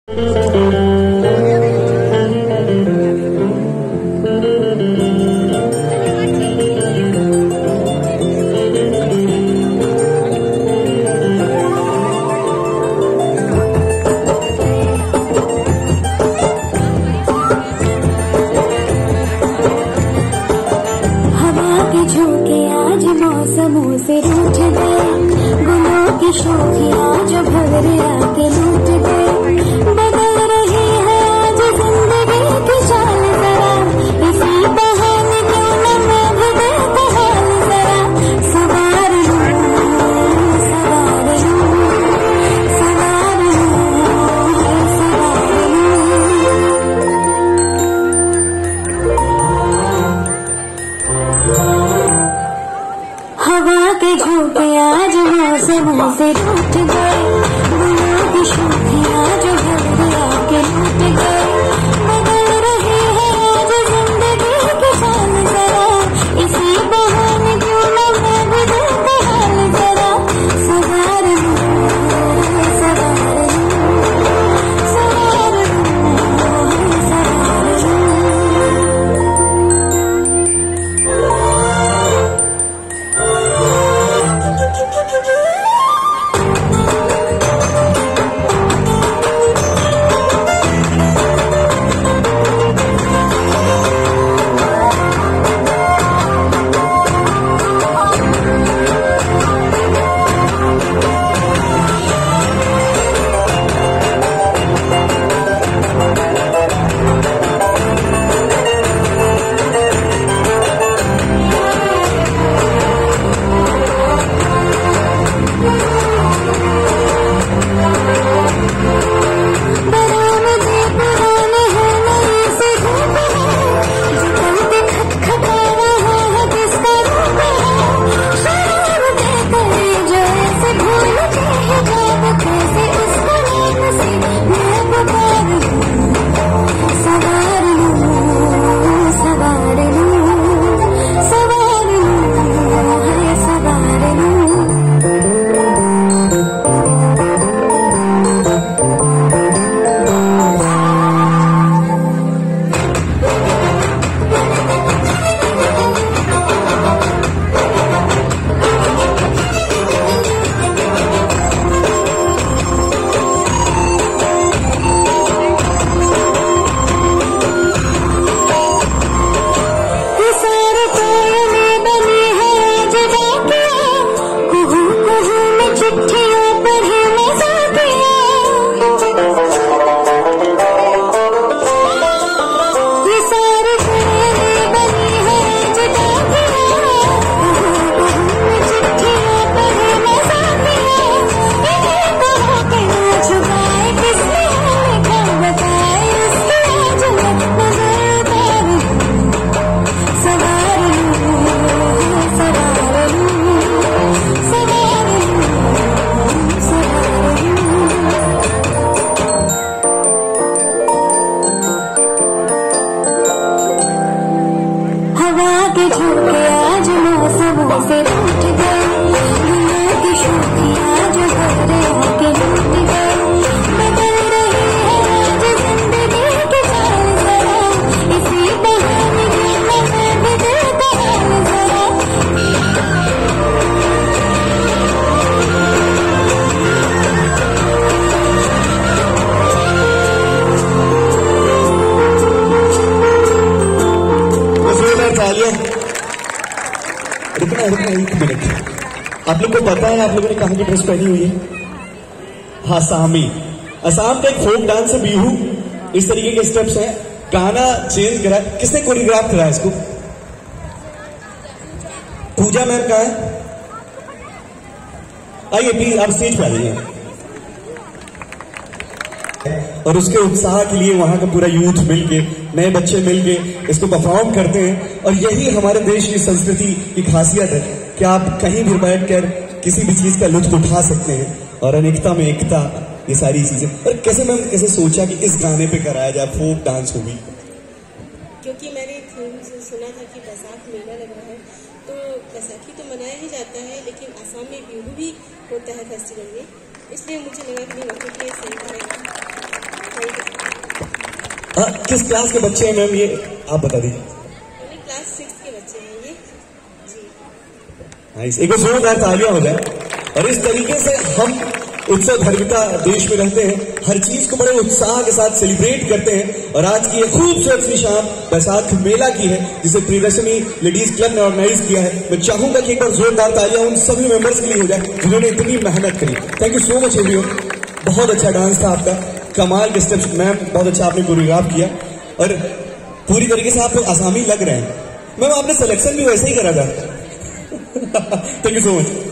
मौसमों से रूठ गए, गुलों की शोखियाँ जो भंवरे आके लूट गए। बदल रही है आज जिंदगी की चाल जरा, इसी बहाने क्यों न मैं भी देता हाल जरा। सवार लूं, सवार लूं, सवार लूं, सवार लूं। हवा के झोंके आज मौसमों से रूठ गए, गुलों की शोखियाँ जो भंवरे आके लूट गए। बदल रही है आज जिंदगी की चाल जरा, इसी बहाने क्यों न मैं भी देता हाल जरा। सवार लूं, सवार लूं, सवार लूं, सवार लूं। आज मौसमों से रूठ गए, गुलों की शोखियाँ जो भंवरे आके लूट गए। बदल रही है आज जिंदगी की चाल जरा, इसी बहाने क्यों न मैं भी देता हाल जरा। रुकना एक मिनट, आप लोग को पता है आप लोगों ने कहाँ की ड्रेस पहनी हुई है? हाँ, असम का एक फोक डांस है बिहू। इस तरीके के स्टेप्स हैं, गाना चेंज करा। किसने कोरियोग्राफ करा इसको? पूजा मैम का है। आइए प्लीज आप स्टेज पे आ जाइए। और उसके उत्साह के लिए वहां का पूरा यूथ मिलके, नए बच्चे मिलके इसको परफॉर्म करते हैं। और यही हमारे देश की संस्कृति की खासियत है कि आप कहीं भी बैठकर किसी भी चीज का लुत्फ उठा सकते हैं। और अनेकता में एकता, ये सारी चीजें। और कैसे सोचा कि इस गाने पे कराया जाए फोक डांस मूवी? क्योंकि मैंने सुना था कि बैसाख मेला लग रहा है, तो बैसाखी तो मनाया ही जाता है, लेकिन असम में बिहू भी होता है फेस्टिवल में, इसलिए मुझे लगा कि वक्त के सही रहेगा। किस क्लास के बच्चे हैं मैम, ये आप बता दीजिए। क्लास 6 के बच्चे हैं ये जी। नाइस, एक बार जोरदार तालियां हो जाए। और इस तरीके से हम उत्सव धर्मिता देश में रहते हैं, हर चीज को बड़े उत्साह के साथ सेलिब्रेट करते हैं। और आज की ये खूबसूरत सी शाम बैसाख मेला की है, जिसे प्रियदर्शनी लेडीज क्लब ने ऑर्गेनाइज किया है। मैं चाहूंगा कि एक बार जोरदार तालियां उन सभी मेंबर्स के लिए हो जाए जिन्होंने इतनी मेहनत करी। Thank you so much everyone. बहुत अच्छा डांस था आपका, कमाल के स्टेप्स मैम, बहुत अच्छा आपने कोरियोग्राफ किया और पूरी तरीके से आप आसामी लग रहे हैं मैम। आपने सिलेक्शन भी वैसे ही करा था। Thank you so much.